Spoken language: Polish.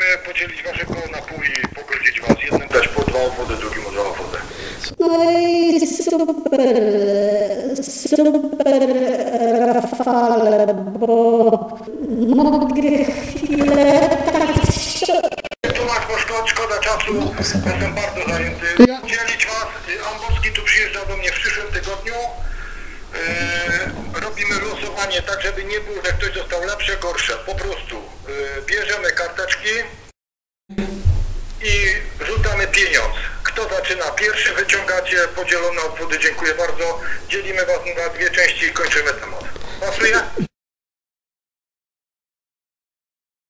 podzielić wasze koło na pół i pogodzić was. Jednym dać po 2 obwody, drugim o 2 obwody. No i super, Rafale, bo mogę chwilę Tłumacz, bo szkoda czasu, jestem bardzo zajęty. Dzielić was, Amborski tu przyjeżdża do mnie w przyszłym tygodniu. Robimy losowanie tak, żeby nie było, że ktoś dostał lepsze, gorsze. Po prostu bierzemy karteczki i rzucamy pieniądz. Kto zaczyna pierwszy, wyciągacie podzielone obwody, dziękuję bardzo. Dzielimy was na 2 części i kończymy temat. Pasuje?